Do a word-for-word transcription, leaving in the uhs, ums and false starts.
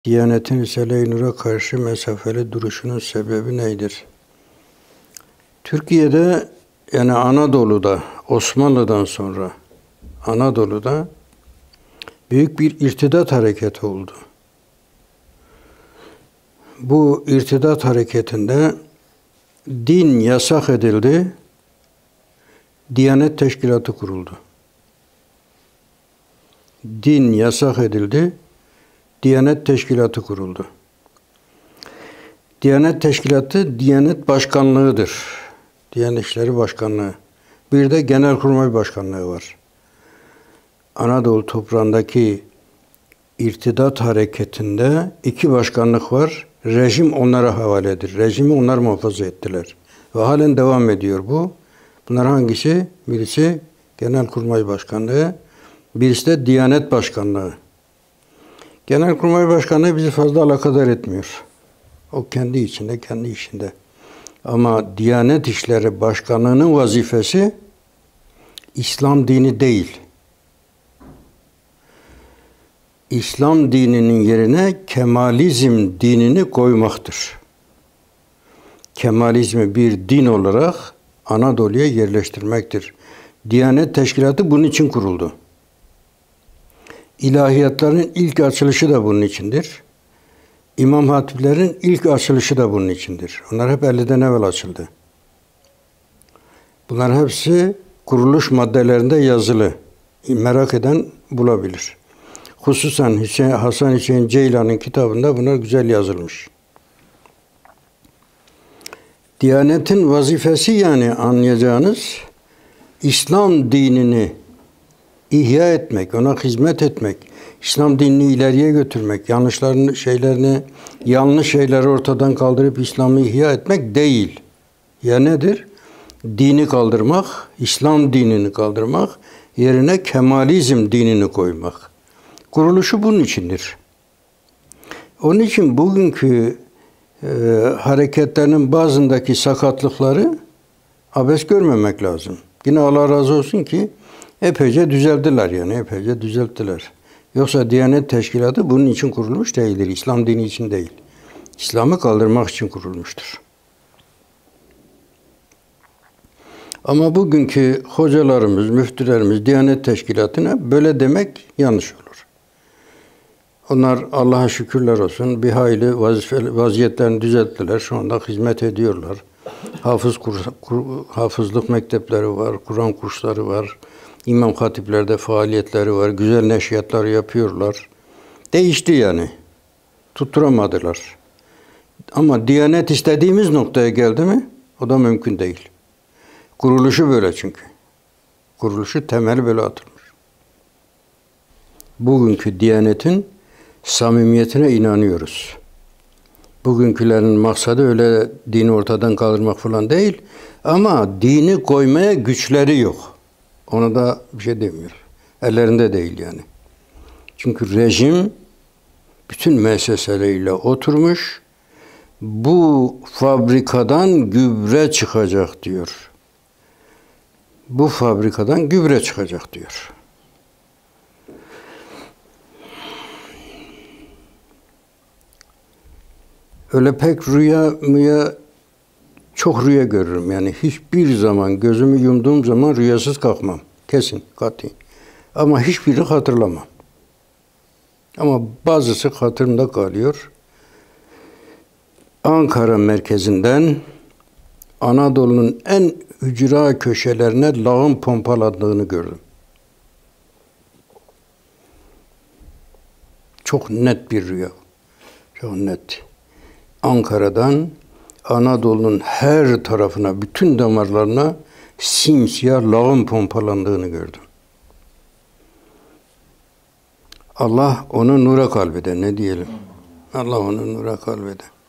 Diyanet'in Risale-i Nur'a karşı mesafeli duruşunun sebebi nedir? Türkiye'de, yani Anadolu'da, Osmanlı'dan sonra Anadolu'da büyük bir irtidat hareketi oldu. Bu irtidat hareketinde din yasak edildi, Diyanet Teşkilatı kuruldu. Din yasak edildi, Diyanet Teşkilatı kuruldu. Diyanet Teşkilatı, Diyanet Başkanlığı'dır. Diyanet İşleri Başkanlığı. Bir de Genelkurmay Başkanlığı var. Anadolu toprağındaki irtidat hareketinde iki başkanlık var. Rejim onlara havaledir. Rejimi onlar muhafaza ettiler. Ve halen devam ediyor bu. Bunlar hangisi? Birisi Genelkurmay Başkanlığı, birisi de Diyanet Başkanlığı. Genelkurmay Başkanlığı bizi fazla alakadar etmiyor. O kendi içinde, kendi işinde. Ama Diyanet İşleri Başkanlığı'nın vazifesi İslam dini değil. İslam dininin yerine Kemalizm dinini koymaktır. Kemalizmi bir din olarak Anadolu'ya yerleştirmektir. Diyanet Teşkilatı bunun için kuruldu. İlahiyatların ilk açılışı da bunun içindir. İmam hatiplerin ilk açılışı da bunun içindir. Onlar hep elliden evvel açıldı. Bunlar hepsi kuruluş maddelerinde yazılı. Merak eden bulabilir. Hususen Hüseyin, Hasan Hüseyin Ceylan'ın kitabında bunlar güzel yazılmış. Diyanetin vazifesi, yani anlayacağınız, İslam dinini ihya etmek, ona hizmet etmek, İslam dinini ileriye götürmek, yanlışlarını, şeylerini, yanlış şeyleri ortadan kaldırıp İslam'ı ihya etmek değil. Ya nedir? Dini kaldırmak, İslam dinini kaldırmak, yerine Kemalizm dinini koymak. Kuruluşu bunun içindir. Onun için bugünkü e, hareketlerin bazındaki sakatlıkları abes görmemek lazım. Yine Allah razı olsun ki epeyce düzelttiler, yani epeyce düzelttiler. Yoksa Diyanet Teşkilatı bunun için kurulmuş değildir. İslam dini için değil. İslam'ı kaldırmak için kurulmuştur. Ama bugünkü hocalarımız, müftülerimiz Diyanet Teşkilatı'na böyle demek yanlış olur. Onlar Allah'a şükürler olsun bir hayli vazife, vaziyetlerini düzelttiler. Şu anda hizmet ediyorlar. Hafız kur, kur, hafızlık mektepleri var, Kur'an kursları var. İmam hatiplerde faaliyetleri var. Güzel neşriyatlar yapıyorlar. Değişti yani. Tutturamadılar. Ama Diyanet istediğimiz noktaya geldi mi? O da mümkün değil. Kuruluşu böyle çünkü. Kuruluşu temeli böyle atılmış. Bugünkü Diyanet'in samimiyetine inanıyoruz. Bugünkülerin maksadı öyle dini ortadan kaldırmak falan değil. Ama dini koymaya güçleri yok. Ona da bir şey demiyor. Ellerinde değil yani. Çünkü rejim bütün müesseseleriyle oturmuş. Bu fabrikadan gübre çıkacak diyor. Bu fabrikadan gübre çıkacak diyor. Öyle pek rüya müya çok rüya görürüm. Yani hiçbir zaman gözümü yumduğum zaman rüyasız kalkmam. Kesin, kati. Ama hiçbirini hatırlamam. Ama bazısı hatırımda kalıyor. Ankara merkezinden Anadolu'nun en ücra köşelerine lağım pompalandığını gördüm. Çok net bir rüya. Çok net. Ankara'dan Anadolu'nun her tarafına, bütün damarlarına simsiyah lağım pompalandığını gördüm. Allah onu nura kalbeder, ne diyelim? Allah onu nura kalbeder.